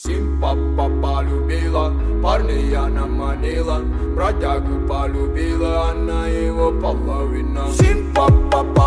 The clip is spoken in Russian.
Симпапа полюбила, парня она манила, бродягу полюбила, она его половина. Симпапа